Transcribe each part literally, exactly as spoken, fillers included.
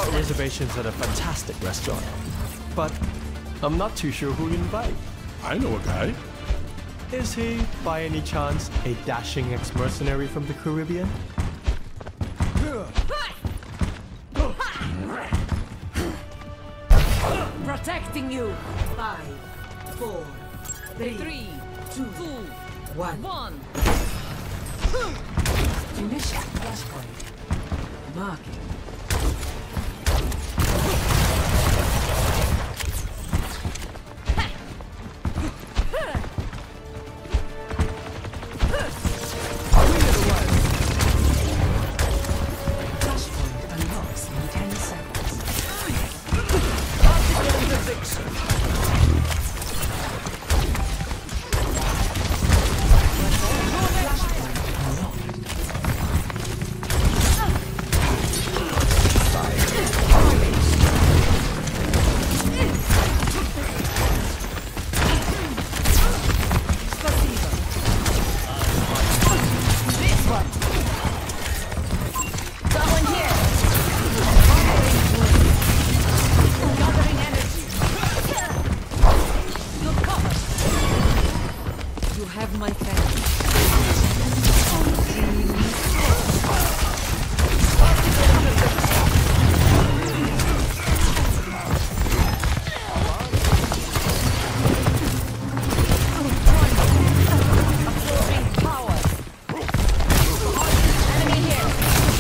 got reservations at a fantastic restaurant. But I'm not too sure who you invite. I know a guy. Is he, by any chance, a dashing ex-mercenary from the Caribbean? Protecting you. Five, four, three, Three, two, two, one. one. Initial flashpoint. Marking. Flashpoint unlocks in ten seconds. Have my family. Absorbing power. Enemy here.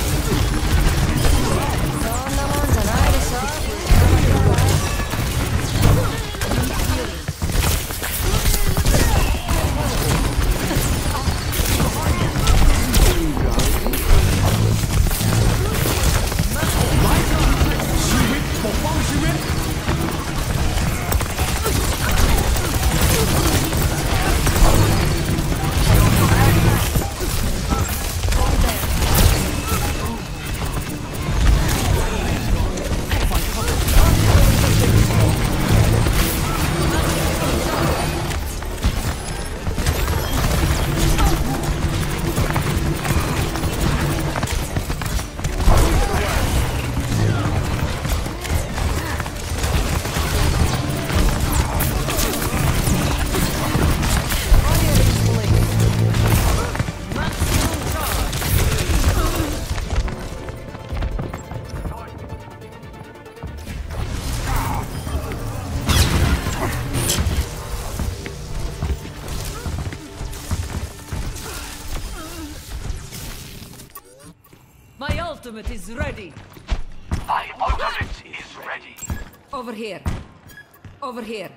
My ultimate is ready. My ultimate is ready. Over here. Over here.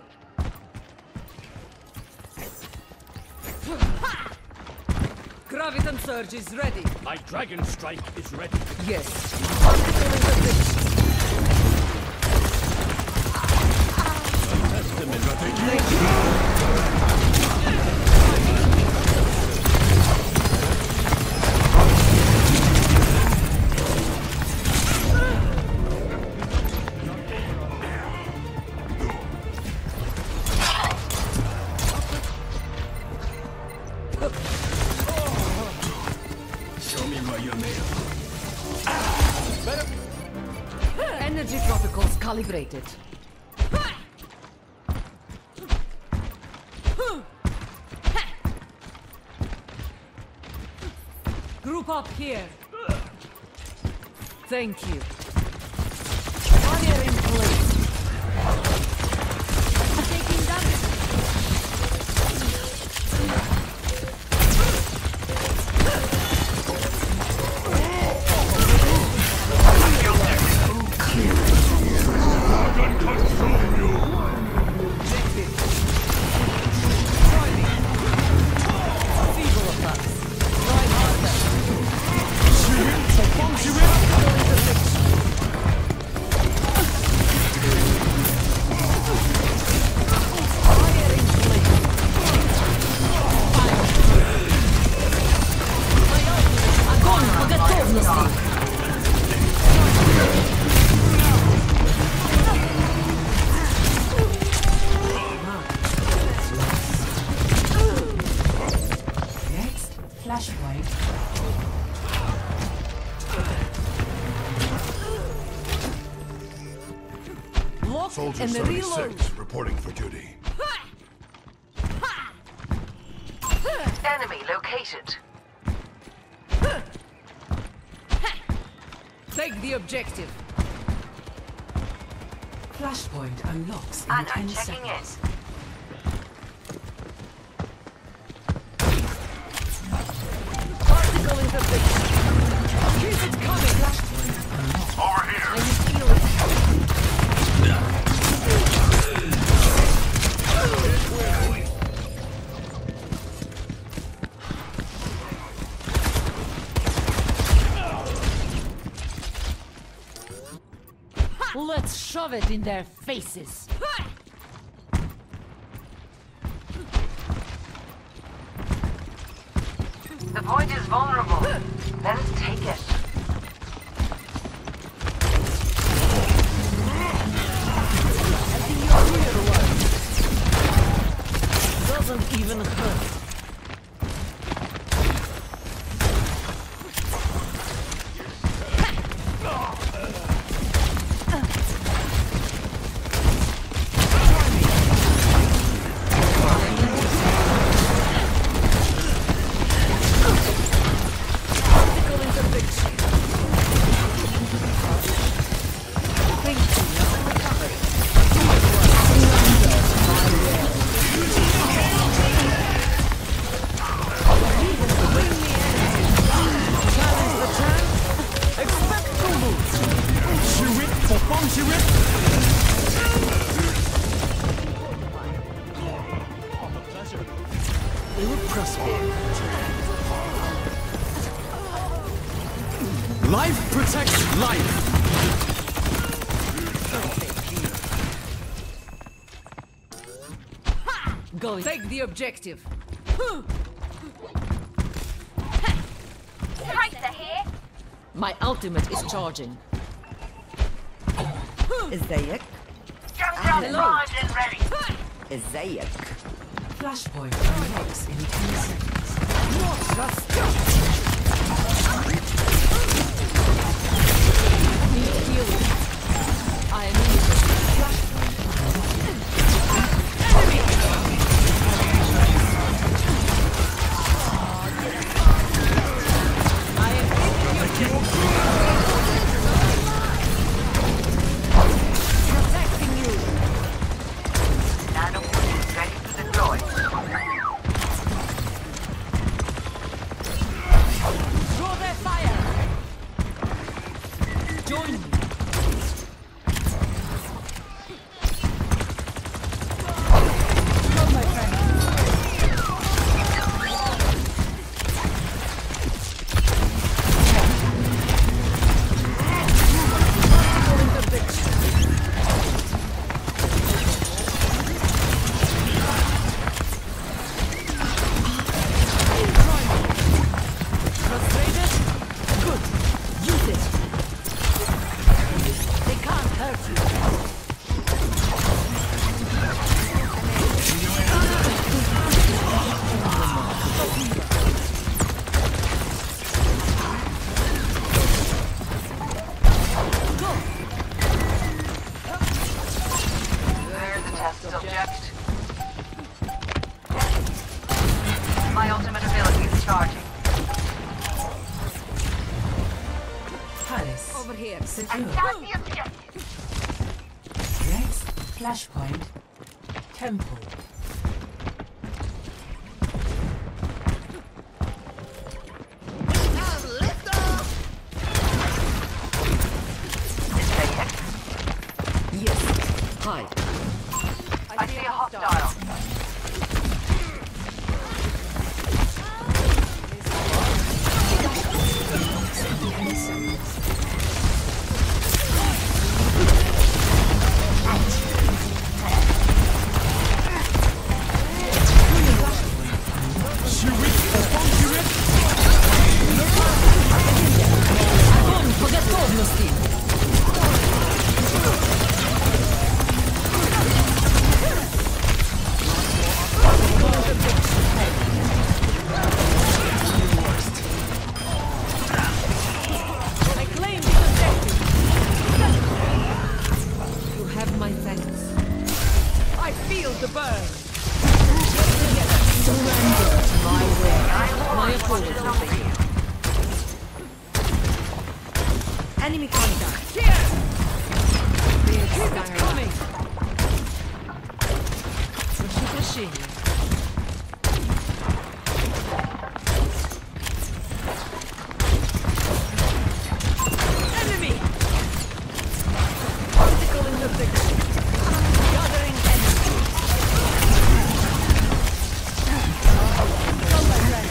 Graviton Surge is ready. My Dragon Strike is ready. Yes. Testament ready. Show me where you're made of. Energy tropicals calibrated. Group up here. Thank you. Barrier in place. Taking damage. Lock Soldier and reload. seventy-six, reporting for duty. Enemy located. Take the objective. Flashpoint unlocks in Anna ten checking in. seconds. Particle interface. Keep it coming. Flashpoint unlocked. Over here! I need healing. Let's shove it in their faces. The point is vulnerable. Let us take it. Doesn't even hurt. Life protects life! Go. Take the objective. Tracer here. My ultimate is charging. ازيك؟ Jump primed and ready. ازيك؟ Flashpoint unlocks in ten seconds. Need healing. I am in. I am protecting you. Nano is ready to deploy. Draw their fire. Join me. Come, my friend. Frustrated? Good. Use it. They can't hurt you. Clear the test subject. My ultimate ability is charging. Palace. Over here. Secure. Attack the objective. Rex. Flashpoint. Temple. Yes. Hi. I see a hostile. ten seconds. Enemy contact. Here! Keep it coming! Machine. Enemy! Particle in the picture. Gathering energy. Come, my friend.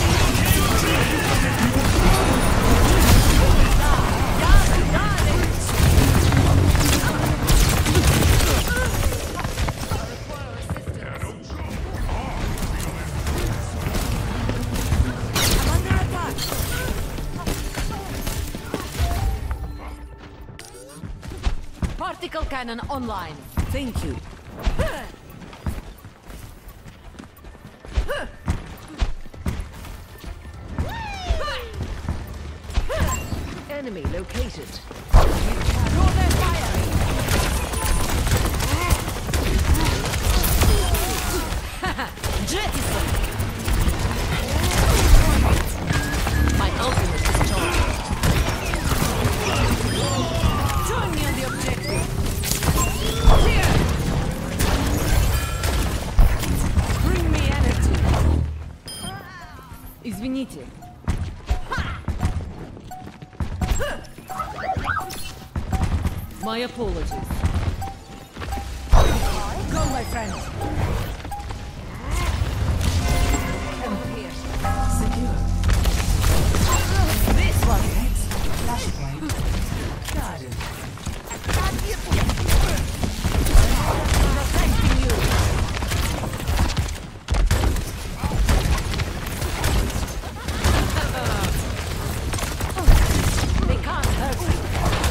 Particle cannon online. Thank you. Enemy located. Draw their fire. Jettison. My ultimate is charged. Join me on the objective. Here. Bring me energy. Извините. My apologies. Go, my friend. Come here. Secure. This one. Flashpoint. Guarded. Protecting you. They can't hurt you.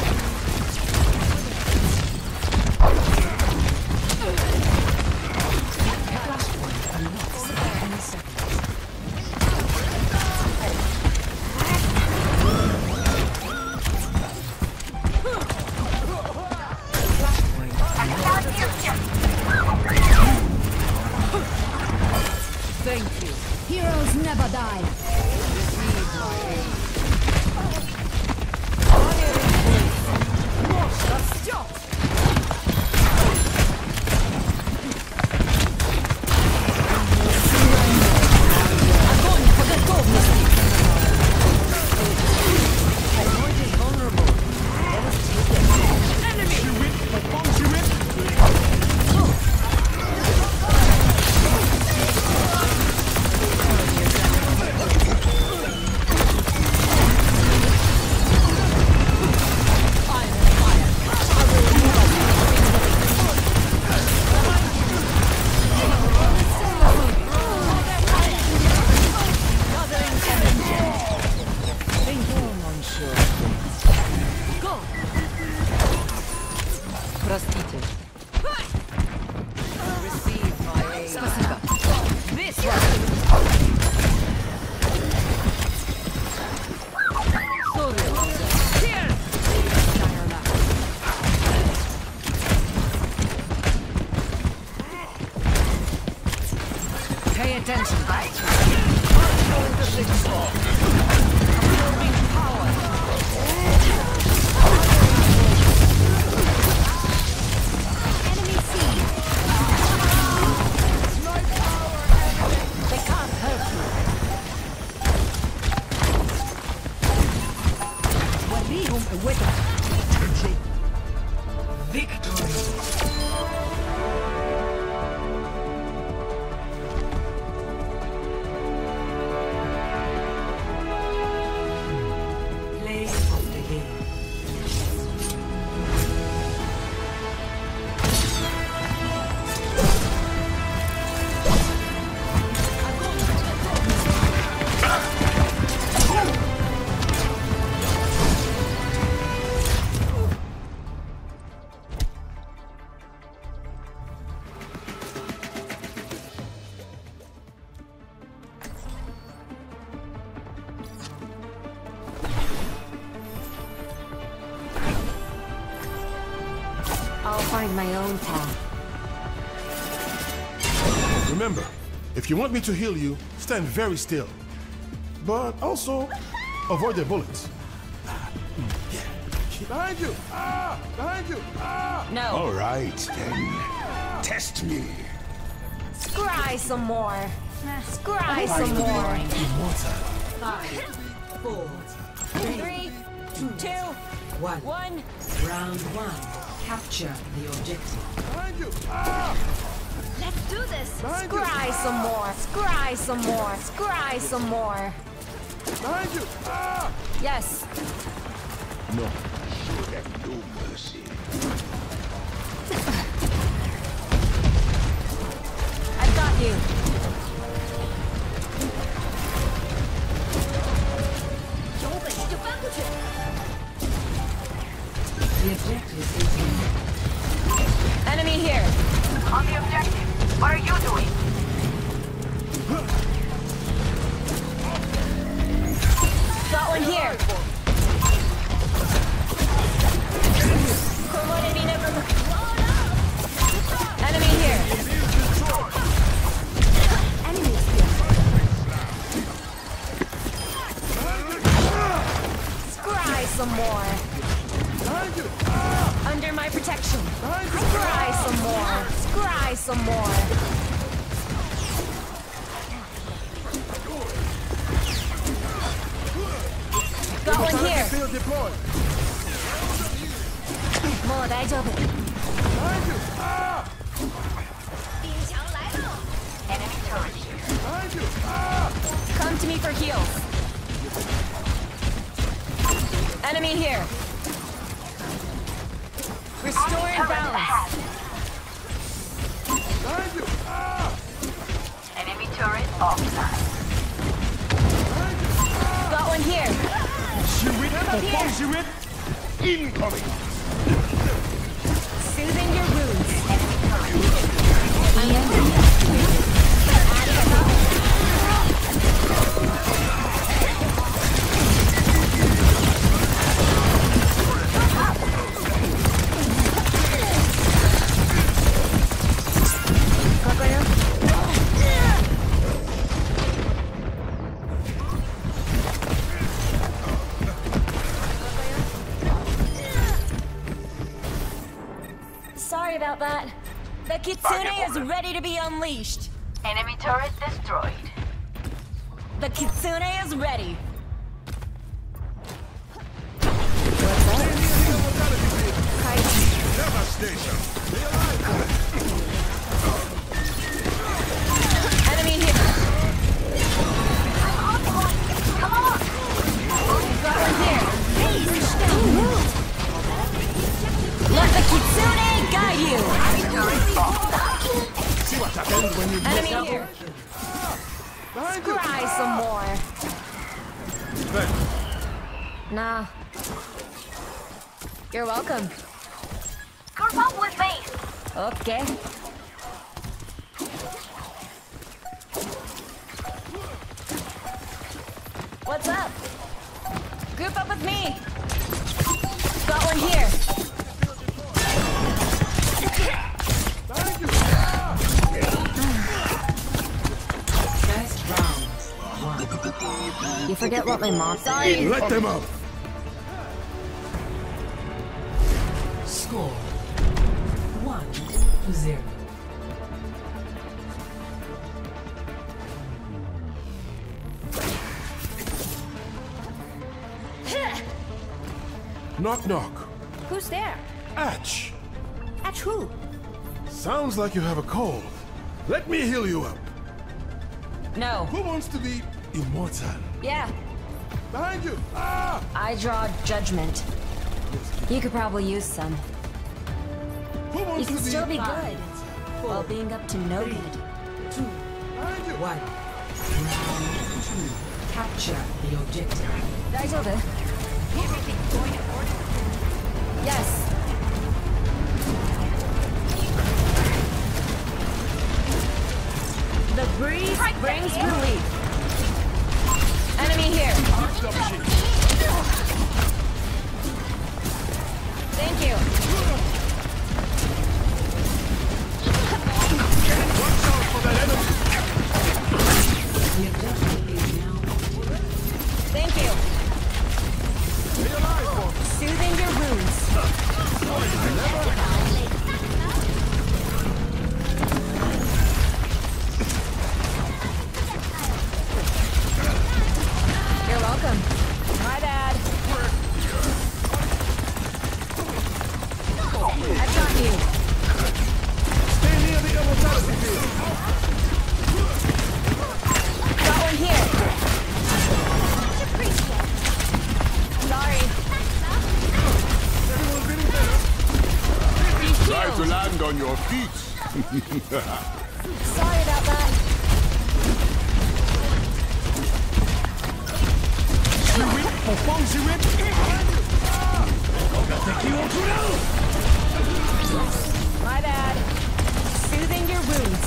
Thank you. Heroes never die. Простите. Receive my aid. Спасибо. This one. Sorry. Here. Pay attention. Absorbing power. Victory. Play of the game. I'll find my own path. Remember, if you want me to heal you, stand very still. But also, avoid their bullets. Yeah. Behind you! Ah! Behind you! Ah! No. All right, then. Test me. Scry some more. Scry some more. Five, four, Three, two, one. one. Round one. Capture the objective. Behind you! Ah! Let's do this. Behind you! Scry some more. Scry some more. Scry some more. Behind you! Ah! Yes. No. Show them no mercy. I've got you. The objective is Enemy here. On the objective. What are you doing? Got one here. Enemy here. Enemy here. Scry some more. Behind you! Ah! Under my protection. Behind you! Scry some more. Scry some more. Got one here. Field deployed! もう大丈夫。 Behind you! Ah! Enemy turret here. Behind you! Ah! Come to me for heals. Enemy here. Restoring Turret balance. ahead. Behind you! Ah! Enemy turret offside. Got one here. Incoming. Soothing your wounds. Enemy turret. Sorry about that. The Kitsune is ready to be unleashed. Enemy turret destroyed. The Kitsune is ready. Devastation! Enemy here. Come on! Got one here. Let the Kitsune guide you. See what happens when you Enemy here. Behind you! Cry some more. Thanks. Nah. You're welcome. Group up with me! Okay. What's up? Group up with me. Got one here. Behind you! first round. One. You forget what my mom Sorry. Let them up! Score. One to zero. Knock knock. Who's there? Atch! At who? Sounds like you have a cold. Let me heal you up. No. Who wants to be immortal? Yeah. Behind you! Ah! I draw judgment. You could probably use some. Who You wants can to be still be Five, good four, while being up to no three, good. two, behind you? one. Round two. Capture the objective. 大丈夫? Yes. The breeze brings relief. Enemy here. Thank you. The objective is now Thank you. Stay alive, folks. Soothing your wounds. You're welcome. My bad. I've got you. Stay near the immortality field. Got one here. Sorry. Try to land on your feet. Sorry about that. My bad. Soothing your wounds.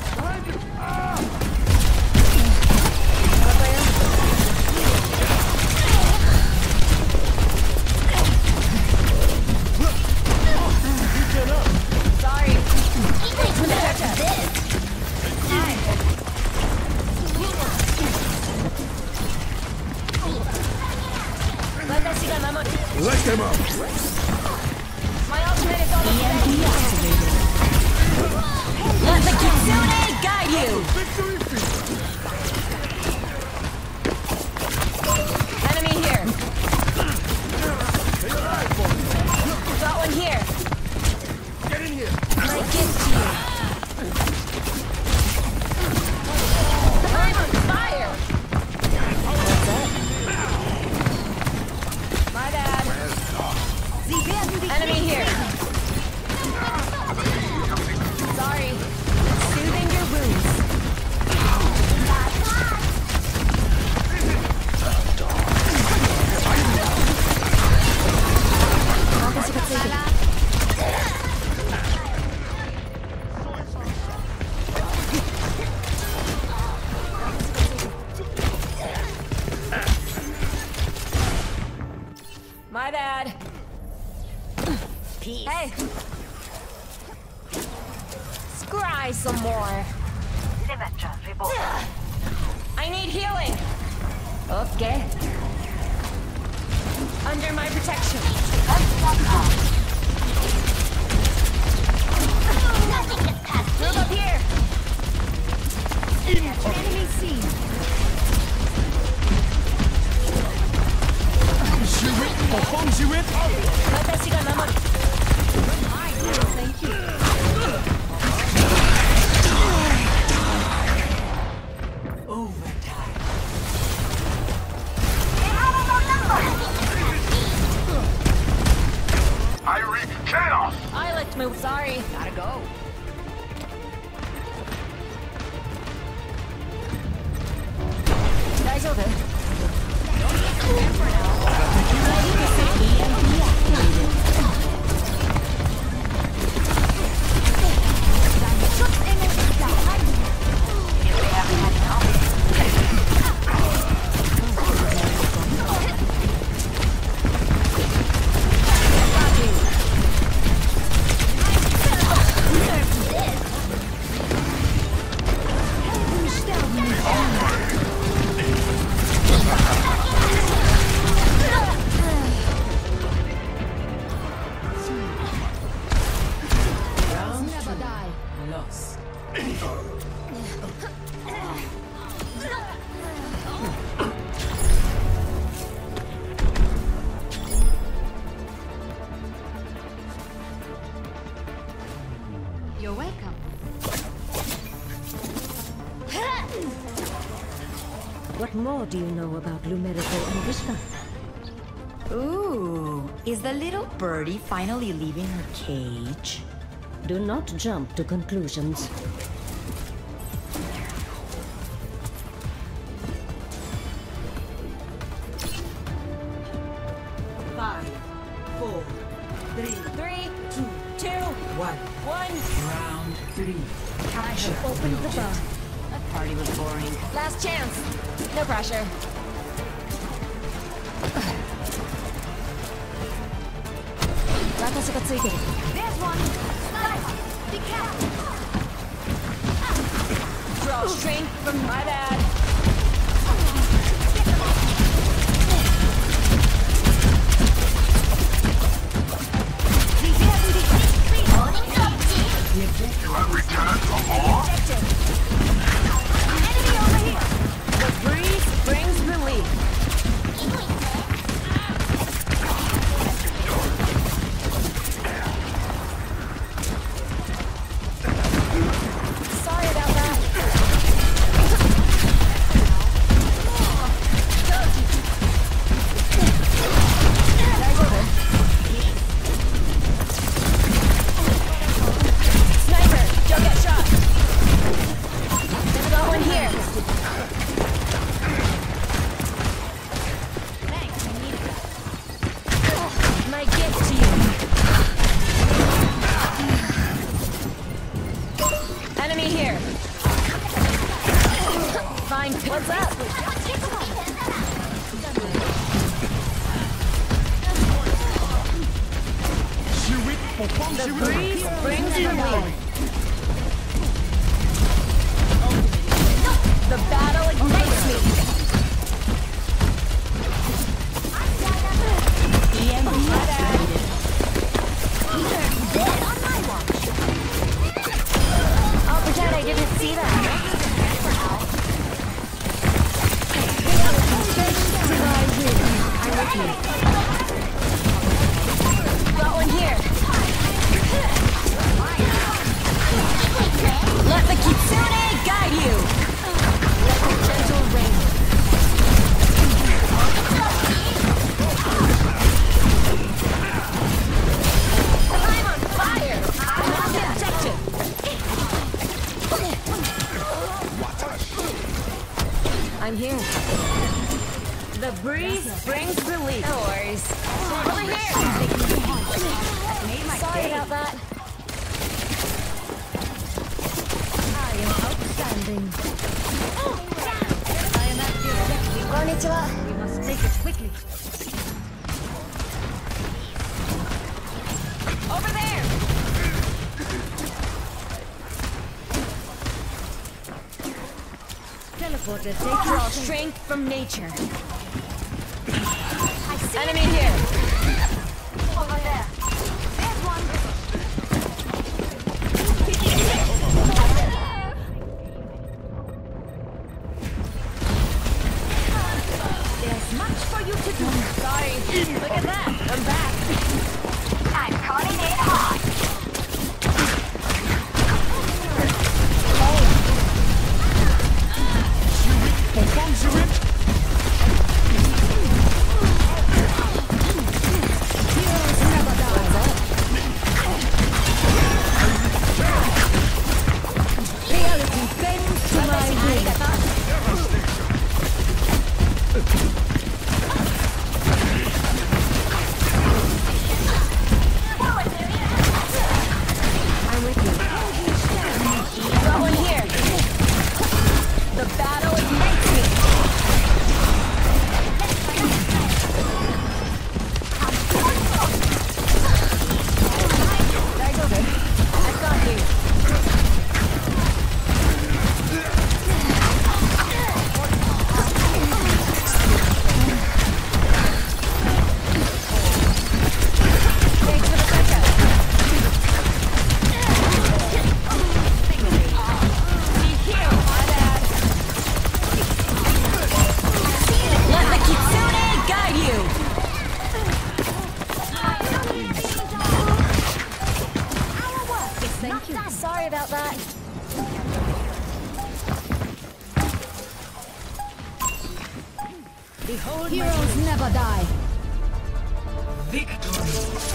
Sorry. Let them up. My ultimate is almost ready. Let the Kitsune guide you! Enemy here. Got one here. Get in here. My gift to you. I'm on fire! What's up? My bad. Enemy here. Sorry. Soothing your wounds. My bad. Peace. Hey. Scry some more. Symmetra reborn. I need healing. Okay. Under my protection. Move up here. Enemy seen. Watashi ga namaru. Thank you. I wreak chaos. I licked my. Sorry. Gotta go. Daijoubu. You're welcome. What more do you know about Lumerical and Vishka? Ooh, is the little birdie finally leaving her cage? Do not jump to conclusions. Five, four, three, Three, two, two, one. one. Round three. Capture Open the bar. That party was boring. Last chance. No pressure. Watashi ga tsuiteru. There's one. Guys, be careful. Draw strength from my bad. The breeze brings the wind. The battle ignites me. E M P activated. Dead on my watch. I'll pretend I didn't see that. Got one here. Let the Kitsune guide you. Let the gentle rain. I'm on fire. I'm on the objective. I'm here. The breeze brings relief. No worries. Over here. Sorry about that. I am outstanding. I am at the objective. Konnichiwa. We must take it quickly. Over there. Teleporter, take Draw your strength from nature. Enemy here. Over there. There's one. There's much for you to do. Sorry. Look at that. I'm back. I'm calling it hot. reality bends to my will. I'm with you. Got one here. The battle ignites me. There goes it. I've got you. Thanks for the backup. Be here, my dad. Let the Kitsune guide you. Thank you. Sorry about that. Behold, heroes never die. Victory.